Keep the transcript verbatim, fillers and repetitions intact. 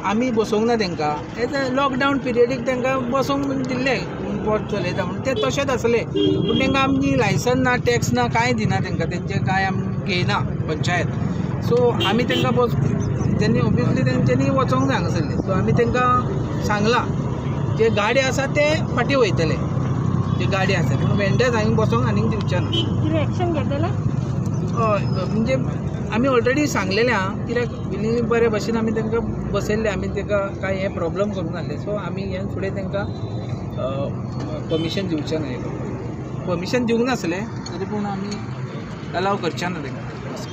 आमी बसोवंक ना तांकां एज अ लॉकडावन पिरियडीक तांकां बसोवंक दिल्लें पोट चलयता म्हणून ते तशेंच आसले पूण तांकां आमची लायसन ना टॅक्स ना कांय दिना तांकां तेंचे कांय आमी घेयना पंचायत सो आमी तांकां बस तेंनी ऑब्वियसली तेंच्यांनी वचोंक जाय हांगासरले सो आमी तांकां सांगलां जे गाडी आसा ते फाटीं वयतले जे गाडी आसा पूण वेंडर्स हांगा बसोंक आनीक दिवचे ना एक्शन घेतले हय म्हणजे आमी ऑलरेडी सांगलेलें आहा कित्याक पयलीं बरे भशेन आमी तांकां बसयल्ले आमी तांकां कांय हे प्रॉब्लम करूंक नासले सो आमी हे फुडें तांकां परमिशन दिवचें ना परमिशन दिवंक नासलें तरी पूण आमी अलाव करचे ना तांकां